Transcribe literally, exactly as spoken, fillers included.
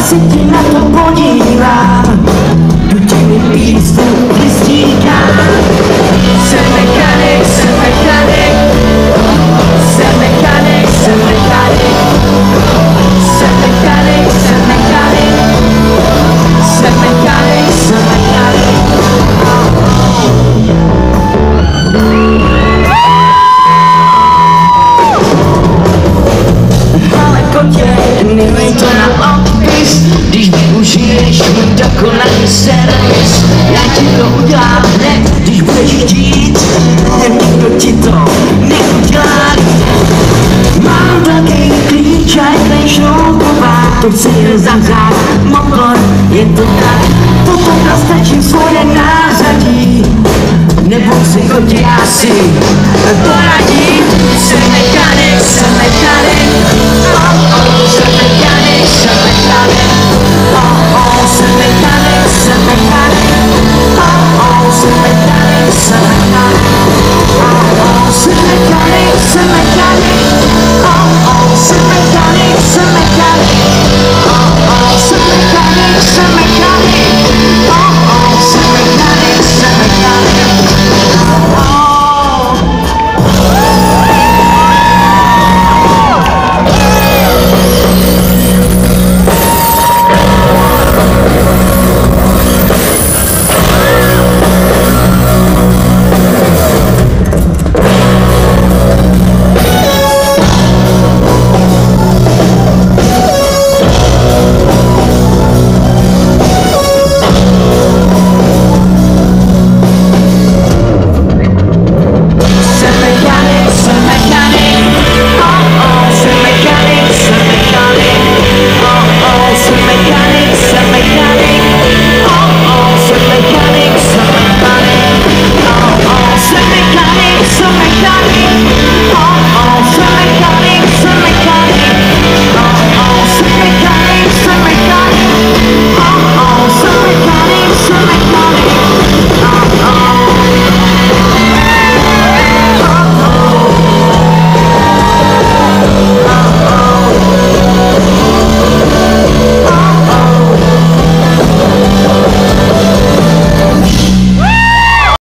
se ti na to podívám, tu ti mi písnu vystříkám. Jsem mechanik, jsem mechanik, jsem mechanik, jsem mechanik, jsem mechanik, jsem mechanik, jsem mechanik, jsem mechanik. Ale kotě, nemej to na odpis, když využiješ můj dokonalý servis. Já ti to udělám hned, když budeš chtít, nikdo ti to neudělá. Mám velký klíč a je šrouková, to chci jen zavřát motor, je to tak. Potom nastačím svoje nářadí, nebo si kotě já si poradím.